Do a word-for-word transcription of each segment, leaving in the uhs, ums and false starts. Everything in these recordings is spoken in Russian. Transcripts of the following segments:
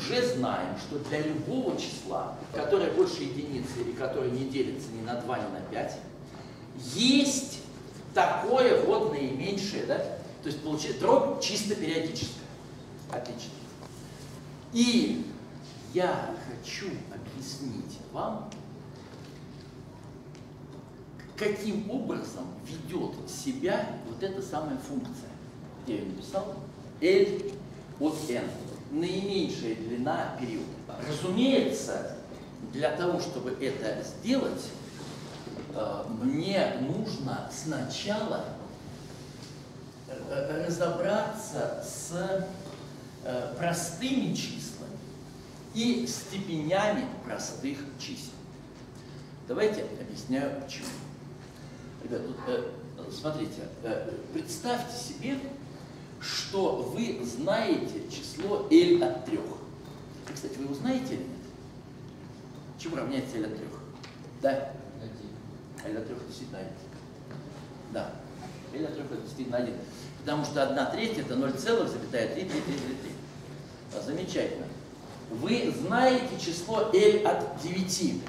уже знаем, что для любого числа, которое больше единицы и которое не делится ни на два, ни на пять, есть такое вот наименьшее, да? То есть получается дробь чисто периодическая. Отлично. И я хочу объяснить вам, каким образом ведет себя вот эта самая функция. Я ее написал. L от n. Наименьшая длина периода. Разумеется, для того, чтобы это сделать, мне нужно сначала разобраться с простыми числами и степенями простых чисел. Давайте объясняю почему. Ребят, тут, смотрите, представьте себе, что вы знаете число L от трех. И, кстати, вы его знаете или нет? Чему равняется L от трех? Да? L от трех действительно один. Да. L от трех это действительно один. Потому что одна треть это ноль целых три три три три три. Замечательно. Вы знаете число L от девяти.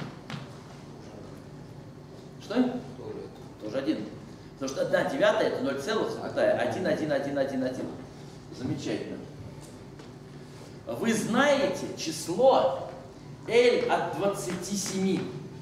Что? Тоже. Тоже один. Потому что одна девятая это ноль целых один один один один один. Замечательно. Вы знаете число L от двадцати семи.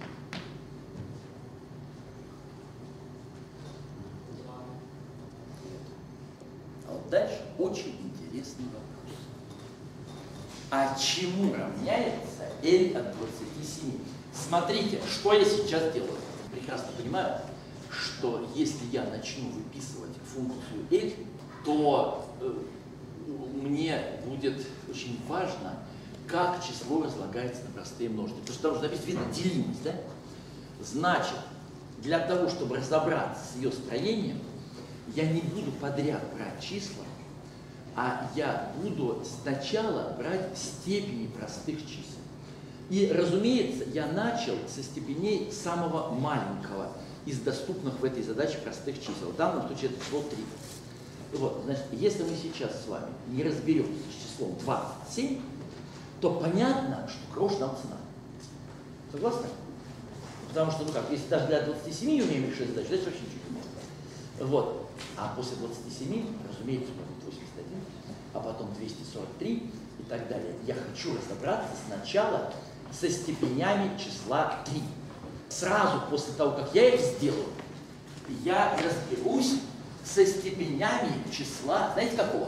А вот дальше очень интересный вопрос. А чему равняется L от двадцати семи? Смотрите, что я сейчас делаю. Прекрасно понимаю, что если я начну выписывать функцию L, то э, мне будет очень важно, как число разлагается на простые множители. Потому что там уже написано, видно, делимость, да? Значит, для того, чтобы разобраться с ее строением, я не буду подряд брать числа, а я буду сначала брать степени простых чисел. И, разумеется, я начал со степеней самого маленького из доступных в этой задаче простых чисел. В данном случае это число три. Вот, значит, если мы сейчас с вами не разберемся с числом двадцать семь, то понятно, что грош нам цена. Согласны? Потому что, ну как, если даже для двадцати семи не умеем решить задачу, значит вообще ничего не умеем. Вот. А после двадцати семи, разумеется, будет восемьдесят один, а потом двести сорок три и так далее. Я хочу разобраться сначала со степенями числа три. Сразу после того, как я их сделаю, я разберусь со степенями числа, знаете какого?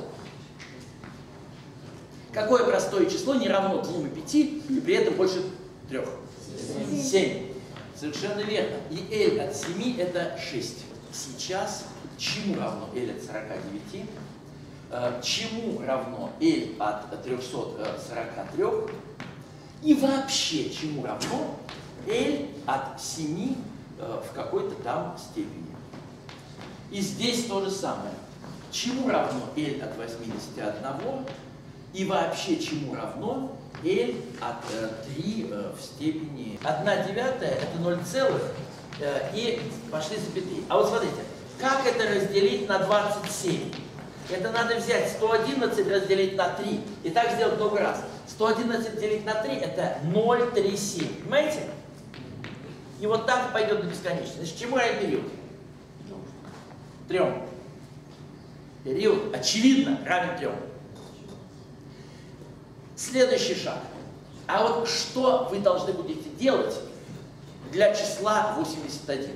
Какое простое число не равно двум и пяти, и при этом больше трех? семь. Совершенно верно. И L от семи это шесть. Сейчас чему равно L от сорока девяти? Чему равно L от трёхсот сорока трёх? И вообще чему равно L от семи в какой-то там степени? И здесь то же самое. Чему равно L от восьмидесяти одного? И вообще чему равно L от э, три э, в степени одна девятая, это ноль целых, э, и пошли запятые. А вот смотрите, как это разделить на двадцать семь? Это надо взять сто одиннадцать разделить на три, и так сделать много раз. сто одиннадцать делить на три это ноль целых тридцать семь, понимаете? И вот так пойдет до бесконечности. Значит, чему равен период? Трем. Период, очевидно, равен трем. Следующий шаг. А вот что вы должны будете делать для числа восемьдесят один?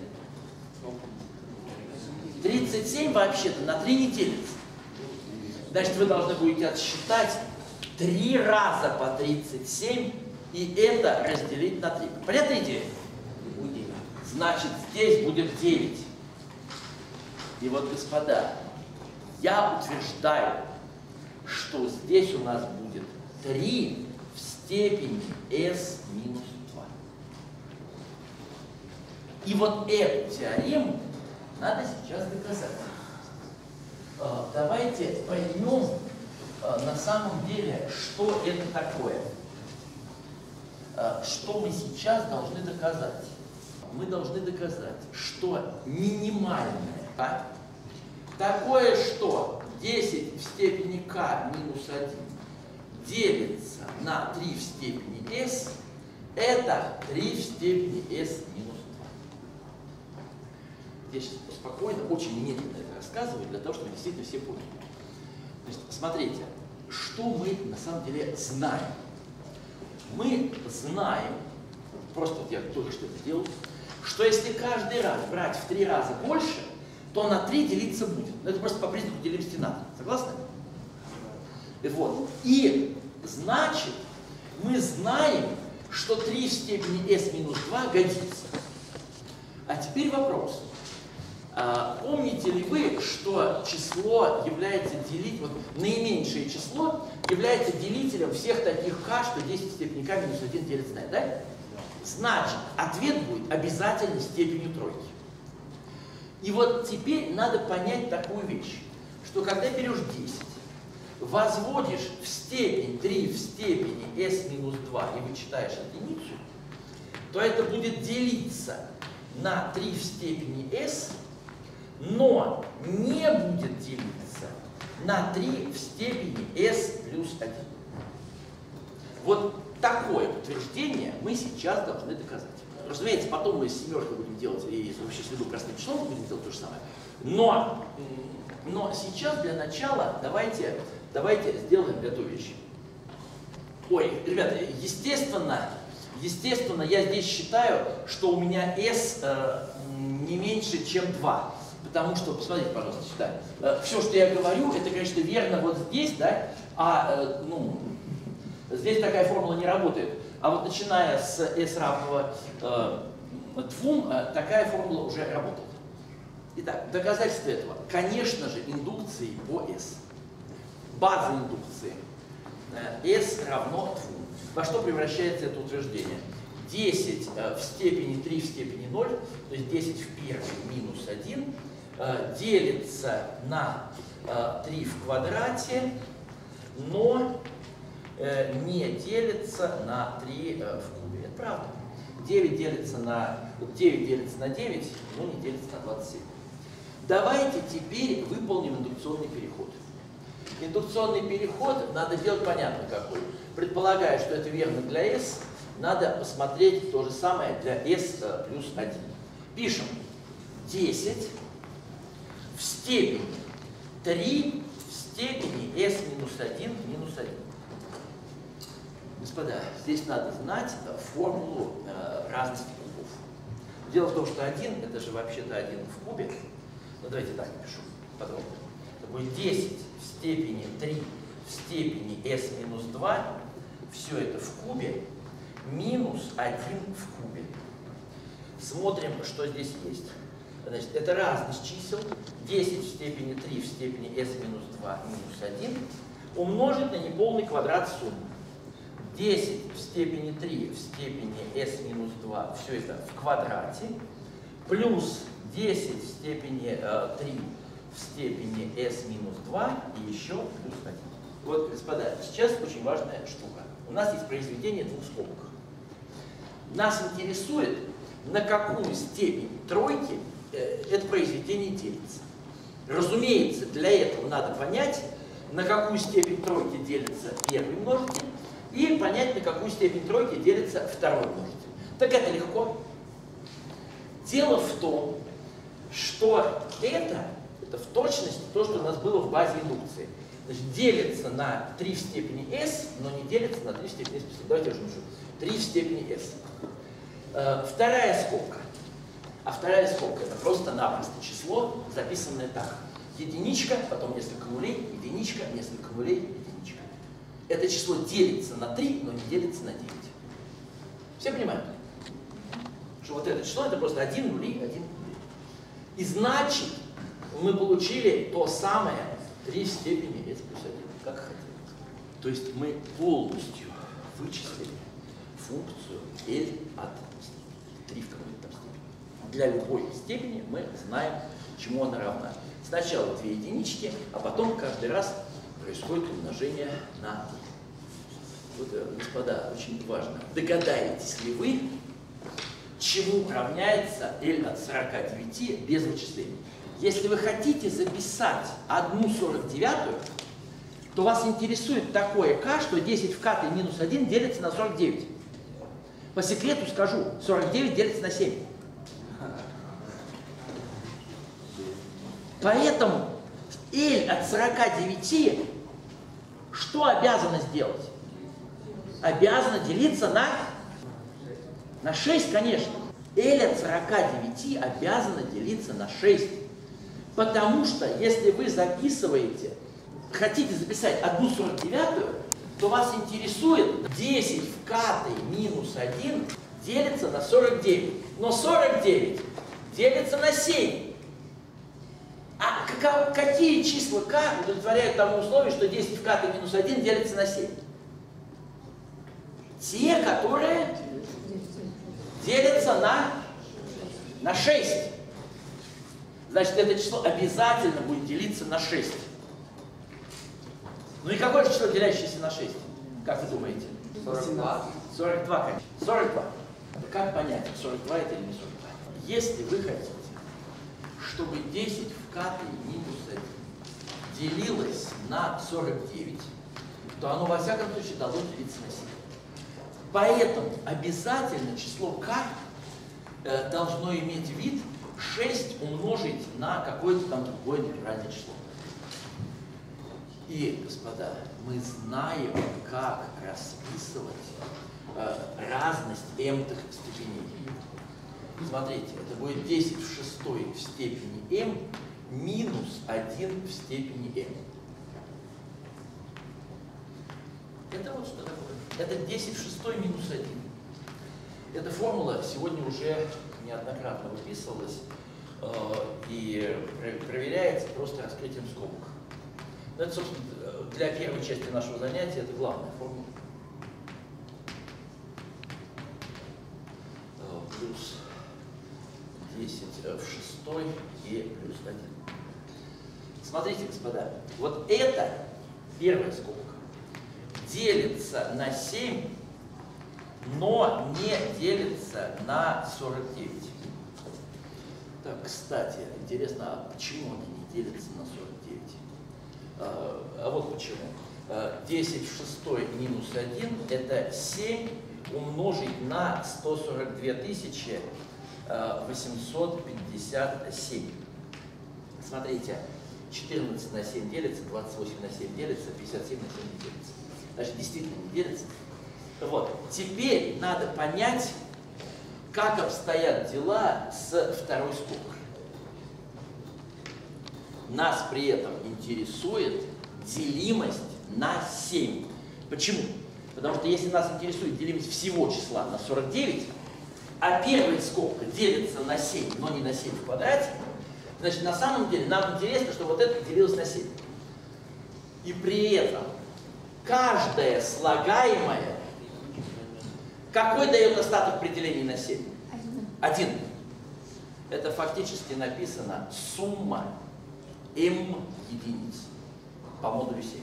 тридцать семь вообще-то на три не делится. Значит, вы должны будете отсчитать три раза по тридцать семь и это разделить на три. Понятная идея? Значит, здесь будет девять. И вот, господа, я утверждаю, что здесь у нас будет три в степени s минус два. И вот эту теорему надо сейчас доказать. Давайте поймем на самом деле, что это такое. Что мы сейчас должны доказать? Мы должны доказать, что минимальное k такое, что десять в степени k минус один делится на три в степени s, это три в степени s минус два. Я сейчас спокойно, очень медленно это рассказываю, для того, чтобы действительно все поняли. То есть, смотрите, что мы на самом деле знаем. Мы знаем, просто вот я только что это делал, что если каждый раз брать в три раза больше, то на три делиться будет. Но это просто по признаку делимости на три. Согласны? Вот. И значит, мы знаем, что три в степени s минус два годится. А теперь вопрос. А, помните ли вы, что число является делителем, вот, наименьшее число является делителем всех таких k, что десять в степени k минус один делится на это, да? Значит, ответ будет обязательно степенью тройки. И вот теперь надо понять такую вещь, что когда берешь десять, возводишь в степень три в степени s минус два и вычитаешь единицу, то это будет делиться на три в степени s, но не будет делиться на три в степени s плюс один. Вот такое утверждение мы сейчас должны доказать. Разумеется, потом мы с семеркой будем делать, и вообще с любым простым числом будем делать то же самое. Но, но сейчас для начала давайте, давайте сделаем эту вещь. Ой, ребята, естественно, естественно, я здесь считаю, что у меня s э, не меньше, чем два. Потому что, посмотрите, пожалуйста, сюда. Э, все, что я говорю, это, конечно, верно вот здесь, да, а, э, ну, здесь такая формула не работает. А вот начиная с s равного э, двум, э, такая формула уже работает. Итак, доказательство этого, конечно же, индукции по s. База индукции э, s равно двум. Во что превращается это утверждение? десять э, в степени три в степени ноль, то есть десять в первой минус один, э, делится на э, три в квадрате, но не делится на три в кубе. Это правда. девять делится на, девять делится на девять, но не делится на двадцать семь. Давайте теперь выполним индукционный переход. Индукционный переход надо делать понятно какой. Предполагая, что это верно для s, надо посмотреть то же самое для s плюс один. Пишем десять в степени три в степени s минус один минус один. Господа, здесь надо знать формулу э, разности кубов. Дело в том, что один, это же вообще-то один в кубе. Ну, давайте так напишу подробно. Это будет десять в степени три в степени s минус два. Все это в кубе минус один в кубе. Смотрим, что здесь есть. Значит, это разность чисел. десять в степени три в степени s минус два минус один умножить на неполный квадрат суммы. десять в степени три в степени s минус два, все это в квадрате, плюс десять в степени э, три в степени s минус два и еще плюс один. Вот, господа, сейчас очень важная штука. У нас есть произведение двух скобок. Нас интересует, на какую степень тройки э, это произведение делится. Разумеется, для этого надо понять, на какую степень тройки делится первый множитель, и понять, на какую степень тройки делится второй множитель. Так это легко. Дело в том, что это, это в точности то, что у нас было в базе индукции. Значит, делится на три в степени s, но не делится на три в степени s. Давайте я уже напишу. три в степени s. Вторая скобка. А вторая скобка это просто-напросто число, записанное так. Единичка, потом несколько нулей, единичка, несколько нулей, единичка. Это число делится на три, но не делится на девять. Все понимают? Что вот это число это просто один нули, один нули. И значит, мы получили то самое три в степени s плюс один, как хотели. То есть мы полностью вычислили функцию L от три в какой-то там степени. Для любой степени мы знаем, чему она равна. Сначала две единички, а потом каждый раз происходит умножение на три. Вот, господа, очень важно. Догадаетесь ли вы, чему равняется L от сорока девяти без вычислений? Если вы хотите записать одну сорок девятую, то вас интересует такое k, что десять в k минус один делится на сорок девять. По секрету скажу, сорок девять делится на семь. Поэтому L от сорока девяти что обязано сделать? Обязано делиться на, на шесть, конечно. L от сорока девяти обязано делиться на шесть. Потому что, если вы записываете, хотите записать одну сорок девятую, то вас интересует десять в k минус один делится на сорок девять. Но сорок девять делится на семь. А каков, какие числа k удовлетворяют тому условию, что десять в k минус один делится на семь? Те, которые делятся на, на шесть. Значит, это число обязательно будет делиться на шесть. Ну и какое же число, делящееся на шесть? Как вы думаете? сорок два. сорок два, конечно. сорок два. Как понять, сорок два это или не сорок два? Если вы хотите, чтобы десять в k минус один делилось на сорок девять, то оно во всяком случае должно делиться на семь. Поэтому обязательно число k э, должно иметь вид шесть умножить на какое-то там другое натуральное число. И, господа, мы знаем, как расписывать э, разность m-тых степеней. Смотрите, это будет десять в шестой в степени m минус один в степени m. Это вот что такое. Это десять в шестой минус один. Эта формула сегодня уже неоднократно выписывалась э, и проверяется просто раскрытием скобок. Но это, собственно, для первой части нашего занятия это главная формула. Э, плюс десять в шестой и плюс один. Смотрите, господа, вот это первая скобка делится на семь, но не делится на сорок девять. Так, кстати, интересно, а почему они не делятся на сорок девять? А, а вот почему. десять в шестой минус один это семь умножить на сто сорок две тысячи восемьсот пятьдесят семь. Смотрите, четырнадцать на семь делится, двадцать восемь на семь делится, пятьдесят семь на семь не делится. Значит, действительно не делится. Вот. Теперь надо понять, как обстоят дела с второй скобкой. Нас при этом интересует делимость на семь. Почему? Потому что если нас интересует делимость всего числа на сорок девять, а первая скобка делится на семь, но не на семь в квадрате, значит, на самом деле нам интересно, чтобы вот это делилось на семь. И при этом каждое слагаемое, какой дает остаток при делении на семь? Один. Это фактически написано сумма m единиц по модулю семь.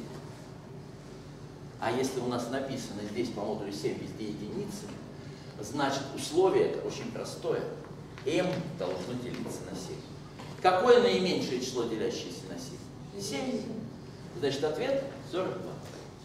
А если у нас написано здесь по модулю семь везде единицы, значит условие это очень простое. m должно делиться на семь. Какое наименьшее число, делящееся на семь? семь. Значит, ответ сорок два.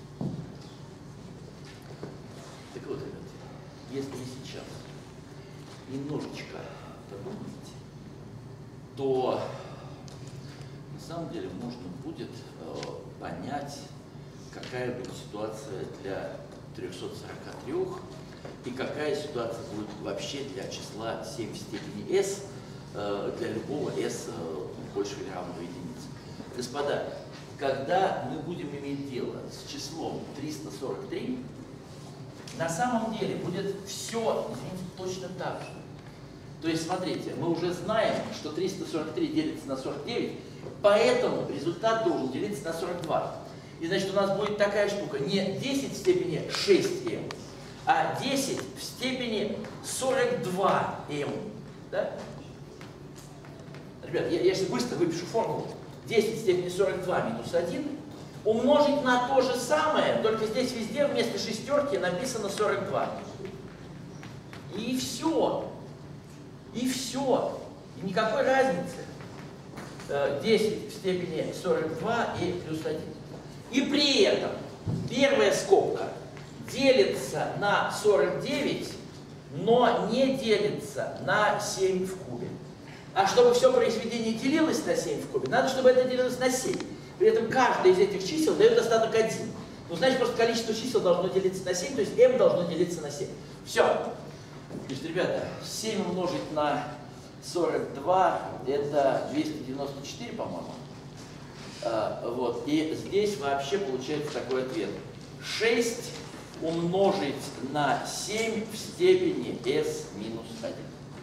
Так вот, ребята, если вы сейчас немножечко подумаете, то на самом деле можно будет э, понять, какая будет ситуация для трёхсот сорока трёх и какая ситуация будет вообще для числа семь в степени s, э, для любого s э, больше или равного единице. Господа, когда мы будем иметь дело с числом триста сорок три, на самом деле будет все, извините, точно так же. То есть, смотрите, мы уже знаем, что триста сорок три делится на сорок девять, поэтому результат должен делиться на сорок два. И значит, у нас будет такая штука, не десять в степени шесть эм, а десять в степени сорок два эм. Да? Ребят, я, я сейчас быстро выпишу формулу. десять в степени сорок два минус один умножить на то же самое, только здесь везде вместо шестерки написано сорок два. И все. И все. И никакой разницы. десять в степени сорок два и плюс один. И при этом первая скобка делится на сорок девять, но не делится на семь в кубе. А чтобы все произведение делилось на семь в кубе, надо, чтобы это делилось на семь. При этом каждое из этих чисел дает остаток один. Ну, значит, просто количество чисел должно делиться на семь, то есть m должно делиться на семь. Все. Значит, ребята, семь умножить на сорок два, это двести девяносто четыре, по-моему. А, вот. И здесь вообще получается такой ответ. шесть умножить на семь в степени s минус один.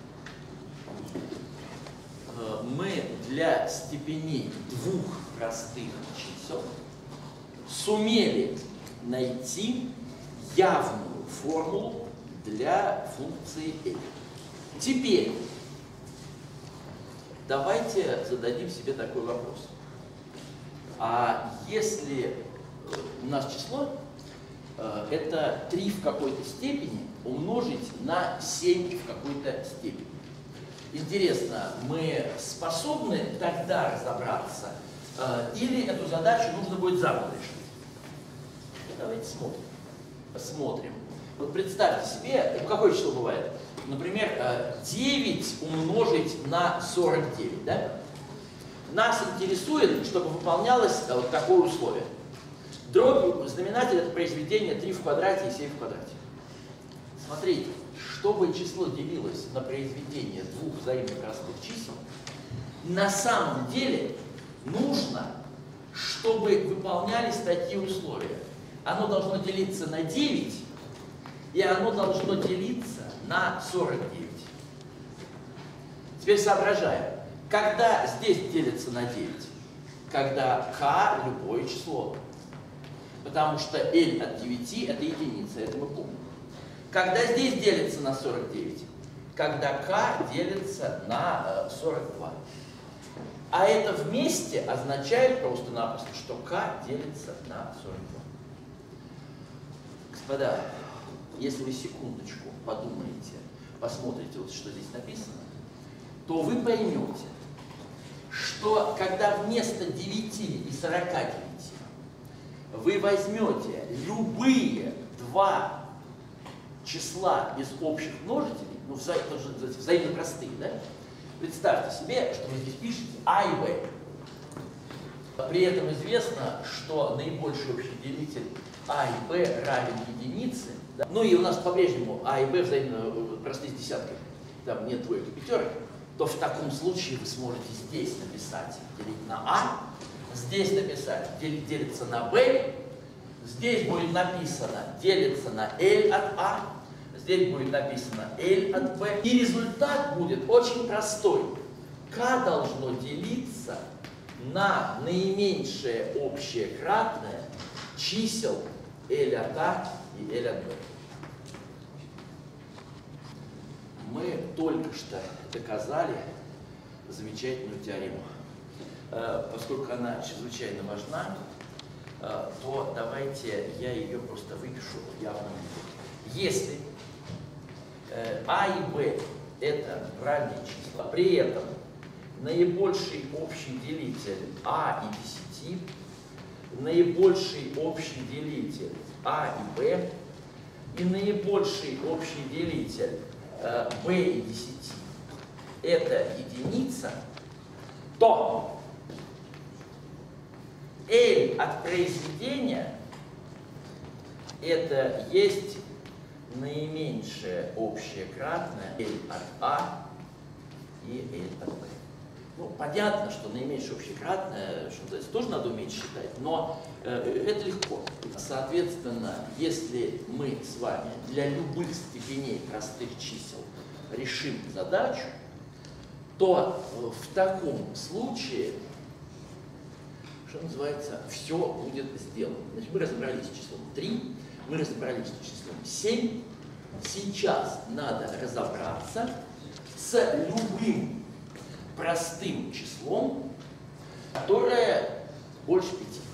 Мы для степеней двух простых чисел сумели найти явную формулу для функции L. Теперь давайте зададим себе такой вопрос. А если у нас число э, это три в какой-то степени умножить на семь в какой-то степени? Интересно, мы способны тогда разобраться, э, или эту задачу нужно будет заново решить? Давайте смотрим. Посмотрим. Вот представьте себе, ну, какое число бывает? Например, девять умножить на сорок девять, да? Нас интересует, чтобы выполнялось вот такое условие. Дробь, знаменатель — это произведение три в квадрате и семь в квадрате. Смотрите, чтобы число делилось на произведение двух взаимно простых чисел, на самом деле нужно, чтобы выполнялись такие условия. Оно должно делиться на девять, и оно должно делиться на сорок девять. Теперь соображаем. Когда здесь делится на девять? Когда k – любое число. Потому что L от девяти – это единица, это мы помним. Когда здесь делится на сорок девять? Когда k делится на сорок два. А это вместе означает просто-напросто, что k делится на сорок два. Господа, если вы секундочку подумаете, посмотрите, вот что здесь написано, то вы поймете, что когда вместо девяти и сорока девяти вы возьмете любые два числа без общих множителей, ну, вза вза взаимно простые, да? Представьте себе, что вы здесь пишете а и b. При этом известно, что наибольший общий делитель а и b равен единице. Да? Ну и у нас по-прежнему а и b взаимно простые с десятками, там нет двоек и пятерок, то в таком случае вы сможете здесь написать делить на а, здесь написать делить, делится на b, здесь будет написано делится на L от а, здесь будет написано L от b. И результат будет очень простой. k должно делиться на наименьшее общее кратное чисел L от a и L от b. Мы только что доказали замечательную теорему. Поскольку она чрезвычайно важна, то давайте я ее просто выпишу в явном виде. Если а и b это равные числа, при этом наибольший общий делитель а и десяти, наибольший общий делитель а и b и наибольший общий делитель э, b и десяти это единица, то L от произведения это есть наименьшее общее кратное L от a и L от b. Ну, понятно, что наименьшее общее кратное, что тоже надо уметь считать, но э, это легко. Соответственно, если мы с вами для любых степеней простых чисел решим задачу, то в таком случае, что называется, все будет сделано. Значит, мы разобрались с числом три, мы разобрались с числом семь. Сейчас надо разобраться с любым простым числом, которое больше пяти.